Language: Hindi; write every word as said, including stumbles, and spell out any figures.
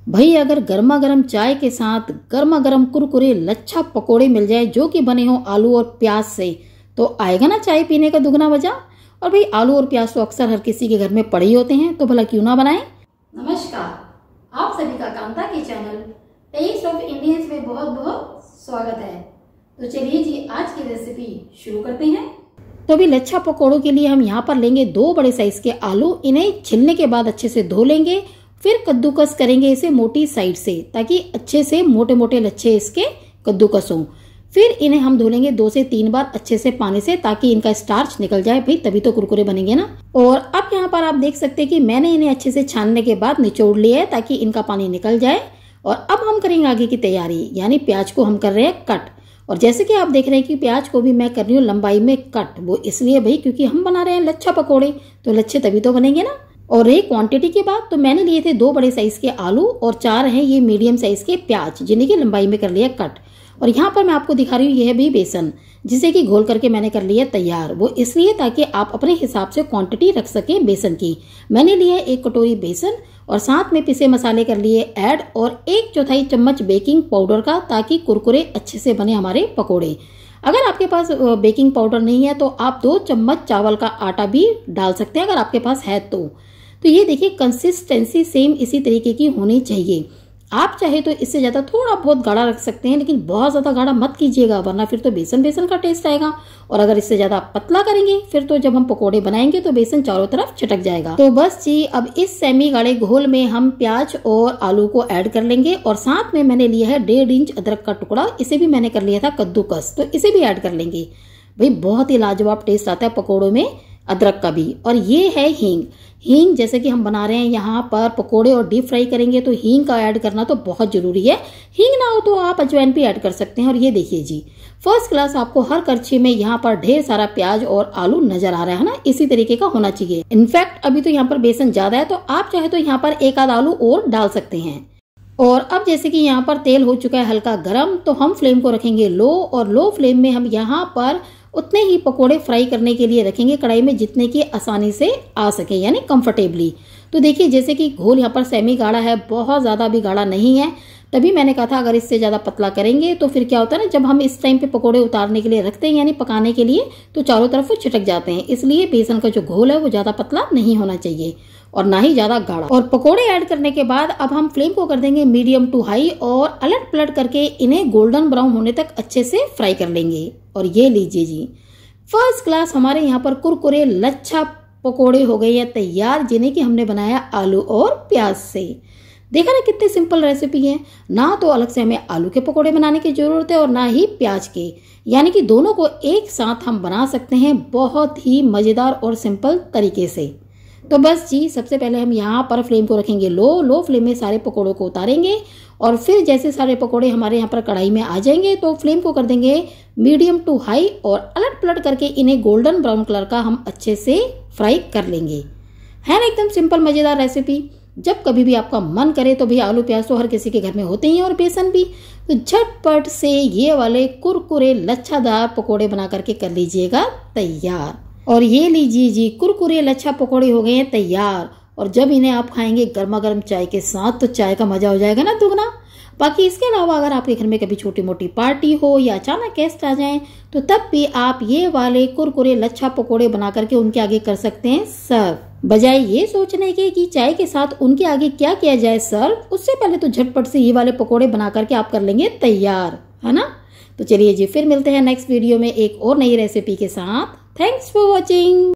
भाई अगर गर्मा गर्म चाय के साथ गर्मा गर्म कुरकुरे लच्छा पकोड़े मिल जाए जो कि बने हो आलू और प्याज से, तो आएगा ना चाय पीने का दुगना मजा। और भाई आलू और प्याज तो अक्सर हर किसी के घर में पड़े ही होते हैं, तो भला क्यों ना बनाएं। नमस्कार, आप सभी का कांता के चैनल टेस्ट ऑफ इंडियंस में बहुत बहुत स्वागत है। तो चलिए जी आज की रेसिपी शुरू करते हैं। तो अभी लच्छा पकोड़ों के लिए हम यहाँ पर लेंगे दो बड़े साइज के आलू। इन्हें छिलने के बाद अच्छे से धो लेंगे, फिर कद्दूकस करेंगे इसे मोटी साइड से ताकि अच्छे से मोटे मोटे लच्छे इसके कद्दूकस हों। फिर इन्हें हम धो लेंगे दो से तीन बार अच्छे से पानी से ताकि इनका स्टार्च निकल जाए, भाई तभी तो कुरकुरे बनेंगे ना। और अब यहाँ पर आप देख सकते हैं कि मैंने इन्हें अच्छे से छानने के बाद निचोड़ लिया है ताकि इनका पानी निकल जाए। और अब हम करेंगे आगे की तैयारी, यानी प्याज को हम कर रहे हैं कट। और जैसे कि आप देख रहे हैं कि प्याज को भी मैं कर रही हूँ लंबाई में कट, वो इसलिए भाई क्योंकि हम बना रहे हैं लच्छा पकोड़े, तो लच्छे तभी तो बनेंगे ना। और रही क्वांटिटी की बात, तो मैंने लिए थे दो बड़े साइज के आलू और चार हैं ये मीडियम साइज के प्याज, जिन्हें की लंबाई में कर लिया कट। और यहाँ पर मैं आपको दिखा रही हूँ यह भी बेसन, जिसे कि घोल करके मैंने कर लिया तैयार। वो इसलिए ताकि आप अपने हिसाब से क्वांटिटी रख सकें बेसन की। मैंने लिया एक कटोरी बेसन और साथ में पिसे मसाले कर लिए ऐड और एक चौथाई चम्मच बेकिंग पाउडर का, ताकि कुरकुरे अच्छे से बने हमारे पकोड़े। अगर आपके पास बेकिंग पाउडर नहीं है तो आप दो चम्मच चावल का आटा भी डाल सकते हैं अगर आपके पास है तो। तो ये देखिए कंसिस्टेंसी सेम इसी तरीके की होनी चाहिए। आप चाहे तो इससे ज्यादा थोड़ा बहुत गाढ़ा रख सकते हैं, लेकिन बहुत ज्यादा गाढ़ा मत कीजिएगा वरना फिर तो बेसन बेसन का टेस्ट आएगा। और अगर इससे ज्यादा पतला करेंगे फिर तो जब हम पकोड़े बनाएंगे तो बेसन चारों तरफ छिटक जाएगा। तो बस जी अब इस सेमी गाढ़े घोल में हम प्याज और आलू को ऐड कर लेंगे। और साथ में मैंने लिया है डेढ़ इंच अदरक का टुकड़ा, इसे भी मैंने कर लिया था कद्दूकस, तो इसे भी ऐड कर लेंगे। भाई बहुत ही लाजवाब टेस्ट आता है पकोड़ों में अदरक का भी। और ये है हींग। हींग जैसे कि हम बना रहे हैं यहाँ पर पकोड़े और डीप फ्राई करेंगे तो हींग का ऐड करना तो बहुत जरूरी है। हींग ना हो तो आप अजवाइन भी ऐड कर सकते हैं। और ये देखिए जी फर्स्ट क्लास आपको हर करछी में यहाँ पर ढेर सारा प्याज और आलू नजर आ रहा है ना, इसी तरीके का होना चाहिए। इनफैक्ट अभी तो यहाँ पर बेसन ज्यादा है तो आप चाहे तो यहाँ पर एक आध आलू और डाल सकते हैं। और अब जैसे कि यहाँ पर तेल हो चुका है हल्का गरम, तो हम फ्लेम को रखेंगे लो। और लो फ्लेम में हम यहाँ पर उतने ही पकोड़े फ्राई करने के लिए रखेंगे कढ़ाई में जितने की आसानी से आ सके, यानी कंफर्टेबली। तो देखिए जैसे कि घोल यहाँ पर सेमी गाढ़ा है, बहुत ज्यादा भी गाढ़ा नहीं है। तभी मैंने कहा था अगर इससे ज्यादा पतला करेंगे तो फिर क्या होता है ना, जब हम इस टाइम पे पकोड़े उतारने के लिए रखते हैं यानी पकाने के लिए, तो चारों तरफ वो छिटक जाते हैं। इसलिए बेसन का जो घोल है वो ज्यादा पतला नहीं होना चाहिए और ना ही ज्यादा गाढ़ा। और पकोड़े ऐड करने के बाद अब हम फ्लेम को कर देंगे मीडियम टू हाई और अलट पलट करके इन्हें गोल्डन ब्राउन होने तक अच्छे से फ्राई कर लेंगे। और ये लीजिए जी फर्स्ट क्लास हमारे यहाँ पर कुरकुरे लच्छा पकोड़े हो गए हैं तैयार, जिन्हें कि हमने बनाया आलू और प्याज से। देखा ना कितनी सिंपल रेसिपी है। ना तो अलग से हमें आलू के पकोड़े बनाने की जरूरत है और ना ही प्याज के, यानी कि दोनों को एक साथ हम बना सकते हैं बहुत ही मजेदार और सिंपल तरीके से। तो बस जी सबसे पहले हम यहाँ पर फ्लेम को रखेंगे लो। लो फ्लेम में सारे पकोड़ों को उतारेंगे और फिर जैसे सारे पकोड़े हमारे यहाँ पर कढ़ाई में आ जाएंगे तो फ्लेम को कर देंगे मीडियम टू हाई और अलट पलट करके इन्हें गोल्डन ब्राउन कलर का हम अच्छे से फ्राई कर लेंगे। है ना एकदम सिंपल मजेदार रेसिपी। जब कभी भी आपका मन करे तो भैया आलू प्याज तो हर किसी के घर में होते ही हैं और बेसन भी, तो झटपट से ये वाले कुरकुरे लच्छादार पकोड़े बना करके कर लीजिएगा तैयार। और ये लीजिए जी कुरकुरे लच्छा पकोड़े हो गए हैं तैयार। और जब इन्हें आप खाएंगे गर्मा गर्म चाय के साथ तो चाय का मजा हो जाएगा ना दुगना। बाकी इसके अलावा अगर आपके घर में कभी छोटी मोटी पार्टी हो या अचानक गेस्ट आ जाएं तो तब भी आप ये वाले कुरकुरे लच्छा पकोड़े बना करके उनके आगे कर सकते हैं सर्व। बजाय ये सोचने के कि चाय के साथ उनके आगे क्या किया जाए सर्व, उससे पहले तो झटपट से ये वाले पकोड़े बना करके आप कर लेंगे तैयार, है ना। तो चलिए जी फिर मिलते हैं नेक्स्ट वीडियो में एक और नई रेसिपी के साथ। Thanks for watching.